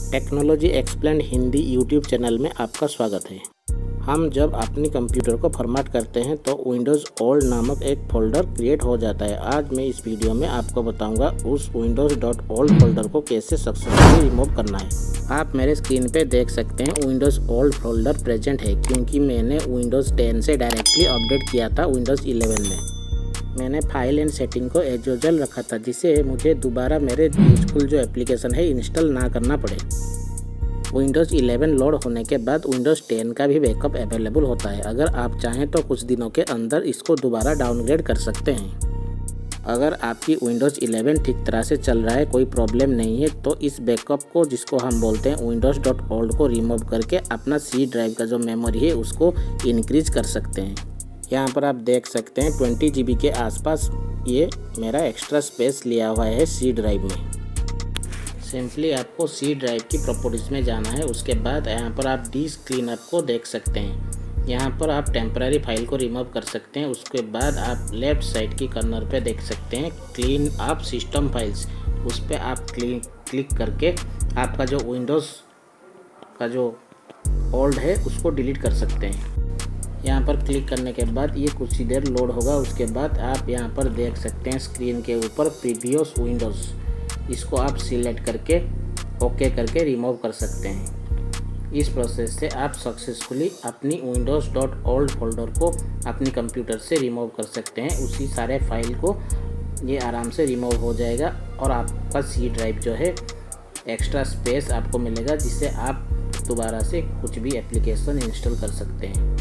Technology explained Hindi YouTube channel में आपका स्वागत है। हम जब अपनी कंप्यूटर को फॉर्मेट करते हैं तो विंडोज़ ओल्ड नामक एक फ़ोल्डर क्रिएट हो जाता है। आज मैं इस वीडियो में आपको बताऊंगा उस windows.old फोल्डर को कैसे सक्सेसफुली रिमूव करना है। आप मेरे स्क्रीन पे देख सकते हैं विंडोज़ ओल्ड फोल्डर प्रेजेंट है, क्योंकि मैंने विंडोज़ 10 से डायरेक्टली अपडेट किया था विंडोज़ 11 में। मैंने फाइल एंड सेटिंग को एज यूजुअल रखा था, जिससे मुझे दोबारा मेरे यूजफुल जो एप्लीकेशन है इंस्टॉल ना करना पड़े। विंडोज़ 11 लोड होने के बाद विंडोज़ 10 का भी बैकअप अवेलेबल होता है। अगर आप चाहें तो कुछ दिनों के अंदर इसको दोबारा डाउनग्रेड कर सकते हैं। अगर आपकी विंडोज़ 11 ठीक तरह से चल रहा है, कोई प्रॉब्लम नहीं है, तो इस बैकअप को, जिसको हम बोलते हैं windows.old को रिमूव करके अपना सी ड्राइव का जो मेमोरी है उसको इंक्रीज कर सकते हैं। यहाँ पर आप देख सकते हैं 20 GB के आसपास ये मेरा एक्स्ट्रा स्पेस लिया हुआ है सी ड्राइव में। सिंपली आपको सी ड्राइव की प्रॉपर्टीज़ में जाना है। उसके बाद यहाँ पर आप डिस्क क्लीनअप को देख सकते हैं। यहाँ पर आप टेम्पररी फाइल को रिमूव कर सकते हैं। उसके बाद आप लेफ़्ट साइड की कॉर्नर पे देख सकते हैं क्लीन अप सिस्टम फाइल्स, उस पर आप क्लिक करके आपका जो विंडोज़ का जो ओल्ड है उसको डिलीट कर सकते हैं। यहाँ पर क्लिक करने के बाद ये कुछ ही देर लोड होगा। उसके बाद आप यहाँ पर देख सकते हैं स्क्रीन के ऊपर प्रीवियस विंडोज़, इसको आप सिलेक्ट करके ओके करके रिमूव कर सकते हैं। इस प्रोसेस से आप सक्सेसफुली अपनी windows.old फोल्डर को अपनी कंप्यूटर से रिमूव कर सकते हैं। उसी सारे फाइल को ये आराम से रिमूव हो जाएगा और आपका सी ड्राइव जो है एक्स्ट्रा स्पेस आपको मिलेगा, जिससे आप दोबारा से कुछ भी एप्लीकेशन इंस्टॉल कर सकते हैं।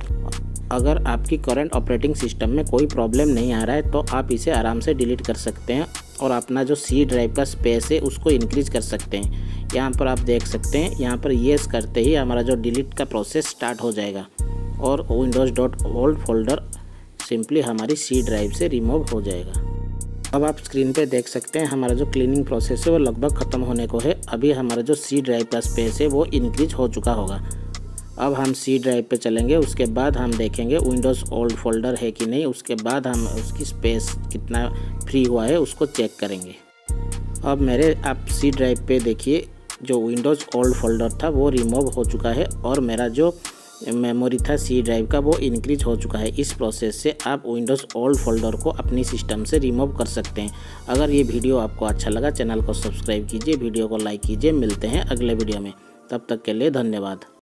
अगर आपकी करंट ऑपरेटिंग सिस्टम में कोई प्रॉब्लम नहीं आ रहा है तो आप इसे आराम से डिलीट कर सकते हैं और अपना जो सी ड्राइव का स्पेस है उसको इंक्रीज कर सकते हैं। यहाँ पर आप देख सकते हैं, यहाँ पर येस करते ही हमारा जो डिलीट का प्रोसेस स्टार्ट हो जाएगा और windows.old फोल्डर सिंपली हमारी सी ड्राइव से रिमूव हो जाएगा। अब आप स्क्रीन पे देख सकते हैं हमारा जो क्लीनिंग प्रोसेस है वो लगभग ख़त्म होने को है। अभी हमारा जो सी ड्राइव का स्पेस है वो इंक्रीज हो चुका होगा। अब हम सी ड्राइव पे चलेंगे। उसके बाद हम देखेंगे विंडोज़ ओल्ड फोल्डर है कि नहीं। उसके बाद हम उसकी स्पेस कितना फ्री हुआ है उसको चेक करेंगे। अब मेरे आप सी ड्राइव पे देखिए जो विंडोज़ ओल्ड फोल्डर था वो रिमूव हो चुका है और मेरा जो मेमोरी था सी ड्राइव का वो इंक्रीज हो चुका है। इस प्रोसेस से आप विंडोज़ ओल्ड फोल्डर को अपनी सिस्टम से रिमूव कर सकते हैं। अगर ये वीडियो आपको अच्छा लगा, चैनल को सब्सक्राइब कीजिए, वीडियो को लाइक कीजिए। मिलते हैं अगले वीडियो में, तब तक के लिए धन्यवाद।